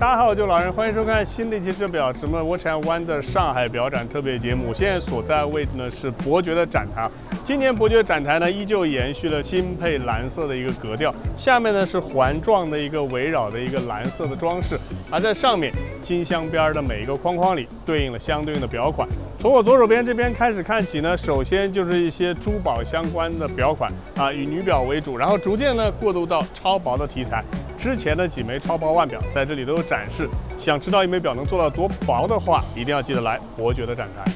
大家好，我就是老人，欢迎收看新的一期《这表直播 Watch and One》的上海表展特别节目。现在所在的位置呢是伯爵的展台。今年伯爵展台呢依旧延续了金配蓝色的一个格调，下面呢是环状的一个围绕的一个蓝色的装饰，而在上面金镶边的每一个框框里对应了相对应的表款。从我左手边这边开始看起呢，首先就是一些珠宝相关的表款啊，以女表为主，然后逐渐呢过渡到超薄的题材。之前的几枚超薄腕表在这里都有展示，想知道一枚表能做到多薄的话，一定要记得来伯爵的展台。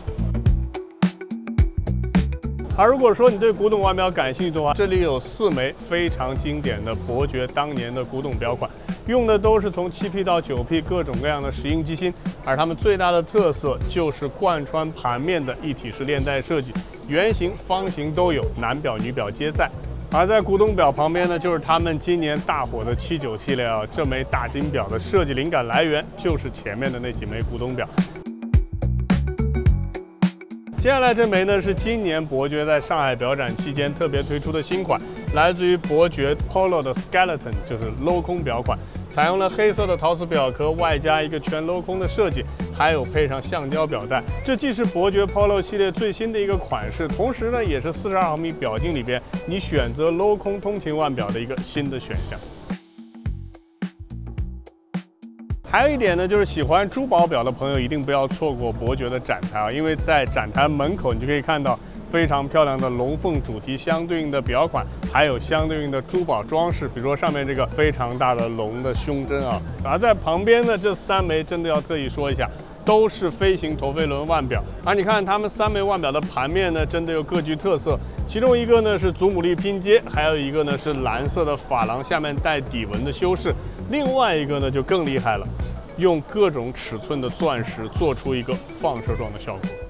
而如果说你对古董腕表感兴趣的话，这里有4枚非常经典的伯爵当年的古董表款，用的都是从7P 到9P 各种各样的石英机芯，而它们最大的特色就是贯穿盘面的一体式链带设计，圆形、方形都有，男表、女表皆在。而在古董表旁边呢，就是他们今年大火的79系列啊，这枚大金表的设计灵感来源就是前面的那几枚古董表。接下来这枚呢是今年伯爵在上海表展期间特别推出的新款，来自于伯爵 Polo 的 Skeleton， 就是镂空表款，采用了黑色的陶瓷表壳，外加一个全镂空的设计，还有配上橡胶表带。这既是伯爵 Polo 系列最新的一个款式，同时呢也是42毫米表径里边你选择镂空通勤腕表的一个新的选项。还有一点呢，就是喜欢珠宝表的朋友一定不要错过伯爵的展台啊，因为在展台门口你就可以看到非常漂亮的龙凤主题相对应的表款，还有相对应的珠宝装饰，比如说上面这个非常大的龙的胸针啊。而在旁边的这3枚真的要特意说一下，都是飞行陀飞轮腕表。而你看它们3枚腕表的盘面呢，真的又各具特色。其中一个呢是祖母绿拼接，还有一个呢是蓝色的珐琅下面带底纹的修饰，另外一个呢就更厉害了，用各种尺寸的钻石做出一个放射状的效果。